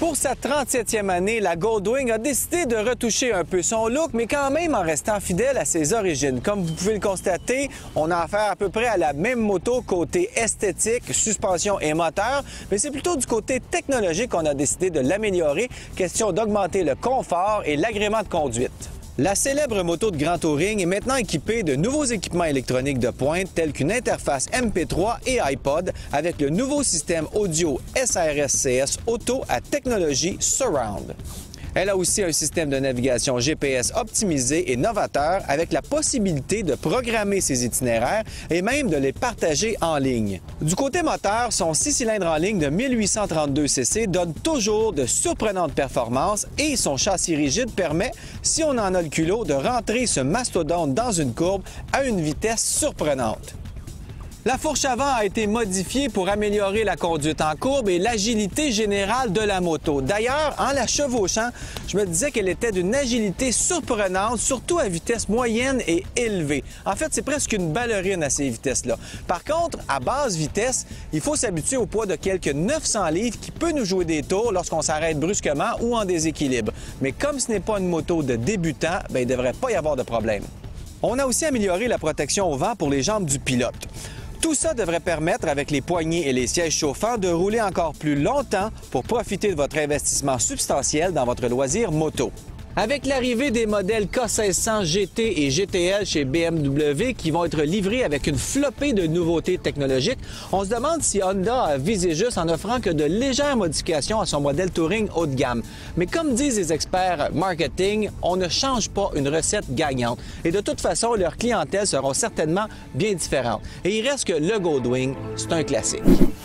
Pour sa 37e année, la Goldwing a décidé de retoucher un peu son look, mais quand même en restant fidèle à ses origines. Comme vous pouvez le constater, on a affaire à peu près à la même moto côté esthétique, suspension et moteur, mais c'est plutôt du côté technologique qu'on a décidé de l'améliorer, question d'augmenter le confort et l'agrément de conduite. La célèbre moto de grand touring est maintenant équipée de nouveaux équipements électroniques de pointe tels qu'une interface MP3 et iPod avec le nouveau système audio SRS-CS Auto à technologie Surround. Elle a aussi un système de navigation GPS optimisé et novateur avec la possibilité de programmer ses itinéraires et même de les partager en ligne. Du côté moteur, son 6 cylindres en ligne de 1832 cc donne toujours de surprenantes performances et son châssis rigide permet, si on en a le culot, de rentrer ce mastodonte dans une courbe à une vitesse surprenante. La fourche avant a été modifiée pour améliorer la conduite en courbe et l'agilité générale de la moto. D'ailleurs, en la chevauchant, je me disais qu'elle était d'une agilité surprenante, surtout à vitesse moyenne et élevée. En fait, c'est presque une ballerine à ces vitesses-là. Par contre, à basse vitesse, il faut s'habituer au poids de quelques 900 livres qui peut nous jouer des tours lorsqu'on s'arrête brusquement ou en déséquilibre. Mais comme ce n'est pas une moto de débutant, il ne devrait pas y avoir de problème. On a aussi amélioré la protection au vent pour les jambes du pilote. Tout ça devrait permettre, avec les poignées et les sièges chauffants, de rouler encore plus longtemps pour profiter de votre investissement substantiel dans votre loisir moto. Avec l'arrivée des modèles K1600 GT et GTL chez BMW qui vont être livrés avec une flopée de nouveautés technologiques, on se demande si Honda a visé juste en offrant que de légères modifications à son modèle Touring haut de gamme. Mais comme disent les experts marketing, on ne change pas une recette gagnante. Et de toute façon, leurs clientèles seront certainement bien différentes. Et il reste que le Goldwing, c'est un classique.